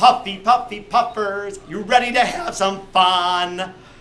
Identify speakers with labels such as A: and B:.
A: Puffy Puffy Puffers, you ready to have some fun?